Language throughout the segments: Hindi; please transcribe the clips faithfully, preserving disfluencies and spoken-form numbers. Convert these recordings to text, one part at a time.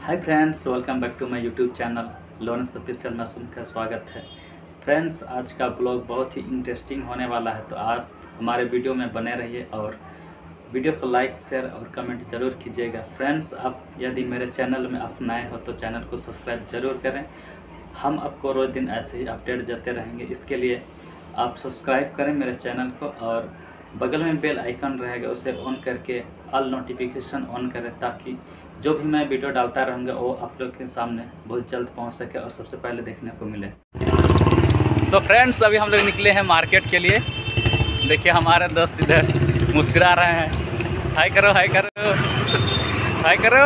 Hi friends, welcome back to my YouTube channel Lawrence official मासूम का स्वागत है। फ्रेंड्स, आज का ब्लॉग बहुत ही इंटरेस्टिंग होने वाला है, तो आप हमारे वीडियो में बने रहिए और वीडियो को लाइक शेयर और कमेंट ज़रूर कीजिएगा। फ्रेंड्स, आप यदि मेरे चैनल में आप नए हो तो चैनल को सब्सक्राइब ज़रूर करें। हम आपको रोज़ दिन ऐसे ही अपडेट देते रहेंगे। इसके लिए आप सब्सक्राइब करें मेरे चैनल को और बगल में बेल आइकन रहेगा, उसे ऑन करके ऑल नोटिफिकेशन ऑन करें ताकि जो भी मैं वीडियो डालता रहूँगा वो आप लोग के सामने बहुत जल्द पहुँच सके और सबसे पहले देखने को मिले। सो so फ्रेंड्स, अभी हम लोग निकले हैं मार्केट के लिए। देखिए हमारे दोस्त इधर मुस्कुरा रहे हैं। हाय करो, हाय करो, हाय करो।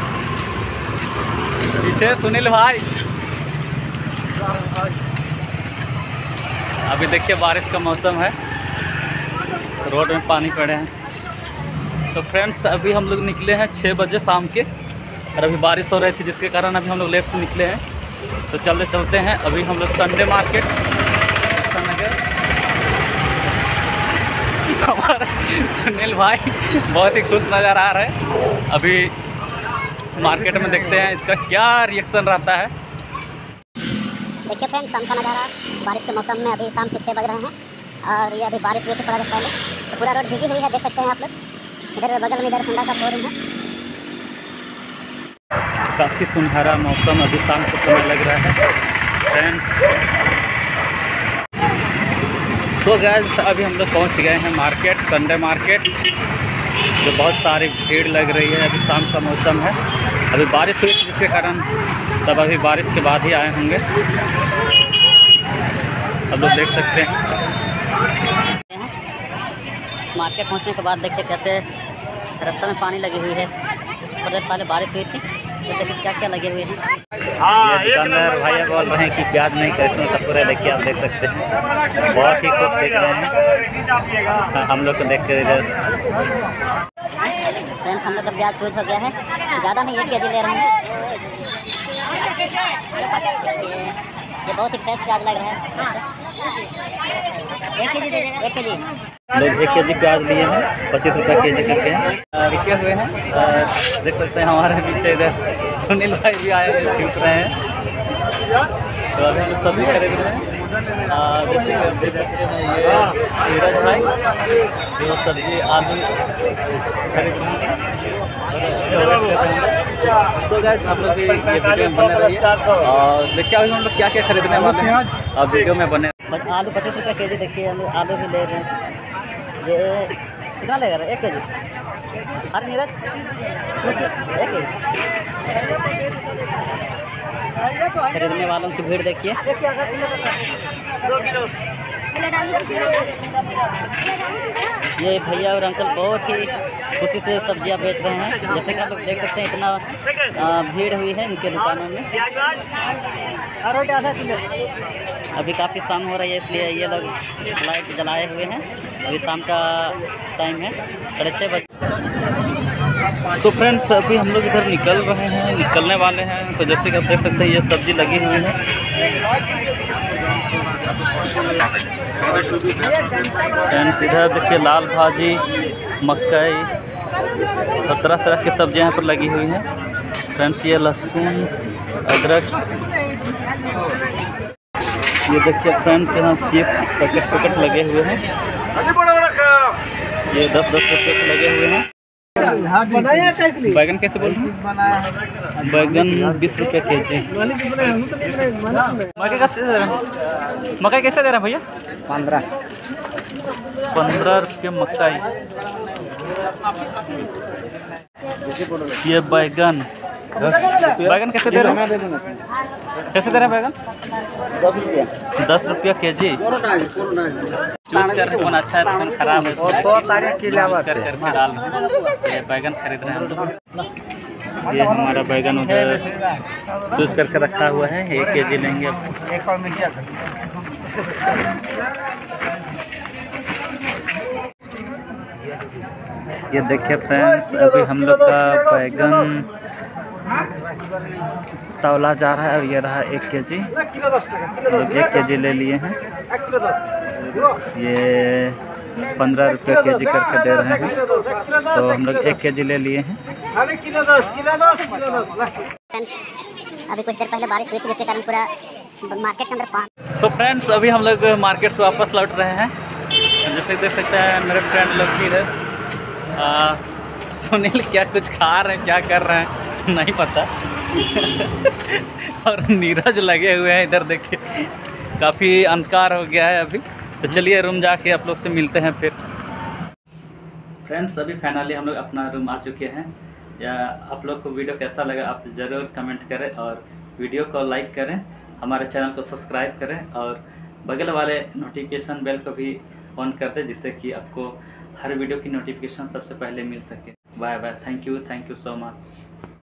पीछे सुनील भाई। अभी देखिए बारिश का मौसम है, रोड में पानी पड़े हैं। तो फ्रेंड्स, अभी हम लोग निकले हैं छः बजे शाम के, और अभी बारिश हो रही थी जिसके कारण अभी हम लोग लेट से निकले हैं। तो चलते चलते हैं अभी हम लोग संडे मार्केट नगर। हमारा सुनील भाई बहुत ही खुश नज़र आ रहे हैं। अभी मार्केट में देखते हैं इसका क्या रिएक्शन रहता है। देखिए फ्रेंड्स, शाम का नज़ारा बारिश के मौसम में। अभी शाम के छः बज रहे हैं और ये अभी बारिश हुई थी थोड़ा देर पहले, तो पूरा रोड भीगी हुई है, देख सकते हैं आप लोग। इधर बगल में इधर होंडा का शोरूम है। काफ़ी सुनहरा मौसम अभी शाम को समय लग रहा है फ्रेंड्स। सो गाइस, अभी हम लोग पहुंच गए हैं मार्केट, संडे मार्केट, जो बहुत सारी भीड़ लग रही है। अभी शाम का मौसम है, अभी बारिश हुई थी जिसके कारण तब अभी बारिश के बाद ही आए होंगे। अब लोग देख सकते हैं मार्केट पहुंचने के बाद देखिए कैसे रास्ते में पानी लगी हुई है। थोड़ी देर पहले बारिश हुई थी, तो देखिए क्या क्या लगे हुए हैं। ये दुकानदार भैया बोल रहे हैं कि प्याज नहीं खरीदना, तो पूरा देखिए आप देख सकते हैं, बहुत ही खुश देख रहे हैं हम लोग को देख कर। इधर फ्रेंड्स, हम लोग का प्याज चूज हो गया है, ज़्यादा नहीं, एक के जी ले रहे हैं। ये बहुत ही फ्रेश प्याज लग रहा है। एक के जी दे देगा, एक के जी लोग एक के जी प्याज लिए हैं, पच्चीस रुपये के जी करके हैं रुके हुए हैं। देख सकते हैं हमारे पीछे इधर सुनील भाई भी आए हुए छूट रहे हैं। तो अभी हम लोग सब्जी खरीद रहे हैं। जैसे कि आप देख सकते हैं ये नीरज भाई जो सब्जी आलू खरीद रहे हैं। तो गाइस, आप लोग भी ये वीडियो में बने रहिए और देखिए अभी हम लोग क्या क्या खरीदने वाले हैं, आप वीडियो में बने। बस आलू पच्चीस रुपये के जी। देखिए हम लोग आलू भी ले रहे हैं। ये कितना लेगा एक के जी? हर नीरज एक के जी। खरीदने वालों की भीड़ देखिए। ये भैया और अंकल बहुत ही खुशी से सब्जियां बेच रहे हैं। जैसे कि आप लोग देख सकते हैं, इतना भीड़ हुई है इनके दुकानों में। अभी काफ़ी शाम हो रही है, इसलिए ये लोग लाइट जलाए हुए हैं। अभी शाम का टाइम है, साढ़े छः बजे। तो फ्रेंड्स, अभी हम लोग इधर निकल रहे हैं, निकलने वाले हैं। तो जैसे कि आप देख सकते हैं ये सब्जी लगी हुई है। फ्रेंड्स, इधर देखिए लाल भाजी, मकई और तरह तरह की सब्जियां यहाँ पर लगी हुई हैं। फ्रेंड्स, ये लहसुन, अदरक, ये देखिए फ्रेंड्स यहाँ चिप्स पैकेट पैकेट लगे हुए हैं। ये दस दस रुपये के लगे हुए हैं। बैगन कैसे बोल रहे हैं? बैगन बीस रुपये के जी। मकई कैसे दे रहे हैं? मकई कैसे दे रहे हैं भैया? पंद्रह पंद्रह रुपये मकई। ये बैगन बैगन कैसे दे रहे हैं? कैसे दे रहे हैं बैगन? दस रुपया दस रुपया के जी। चूज कर कौन अच्छा है कौन खराब है, कर करके डाल ये बैगन खरीद रहे हैं हम लोग। ये हमारा बैगन उधर चूज करके रखा हुआ है, एक के जी लेंगे अब। ये देखिए फ्रेंड्स, अभी हम लोग का बैगन तौला जा रहा है और ये रहा एक के जी। लोग एक के जी ले लिए हैं। ये पंद्रह रुपये के जी करके दे रहे हैं, तो हम लोग एक के जी ले लिए हैं। फ्रेंड्स अभी कुछ देर पहले बारिश हुई थी जिसके कारण पूरा मार्केट के अंदर पानी। सो फ्रेंड्स अभी हम लोग मार्केट से वापस लौट रहे हैं। जैसे देख सकते हैं मेरे फ्रेंड लोग भी है। सुनील क्या कुछ खा रहे हैं, क्या कर रहे हैं नहीं पता। और नीरज लगे हुए हैं इधर, देखिए काफ़ी अंधकार हो गया है अभी। तो चलिए रूम जाके आप लोग से मिलते हैं फिर। फ्रेंड्स अभी फाइनली हम लोग अपना रूम आ चुके हैं। या आप लोग को वीडियो कैसा लगा आप ज़रूर कमेंट करें और वीडियो को लाइक करें, हमारे चैनल को सब्सक्राइब करें और बगल वाले नोटिफिकेशन बेल को भी ऑन कर दें जिससे कि आपको हर वीडियो की नोटिफिकेशन सबसे पहले मिल सके। Bye bye, thank you thank you so much.